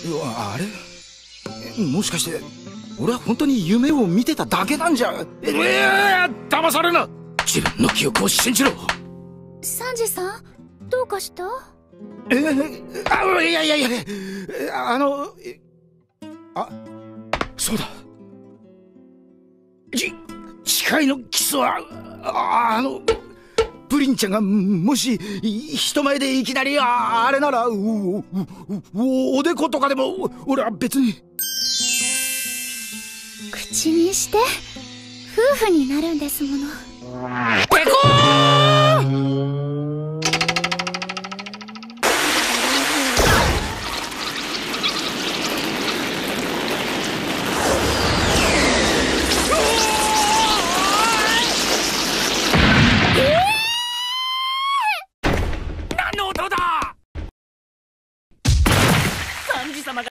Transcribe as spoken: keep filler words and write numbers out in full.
あれもしかして俺は本当に夢を見てただけなんじゃ。ええー、騙されるな。自分の記憶を信じろ。 サンジさん、どうかした？ えー、あいやいやいや、あのあそうだ、ち誓いのキスはああのプリンちゃんがもし人前でいきなりああれならおおおおでことかでも俺は別に。 口にして夫婦になるんですもの。 ペコー何の音だ。サンジ様が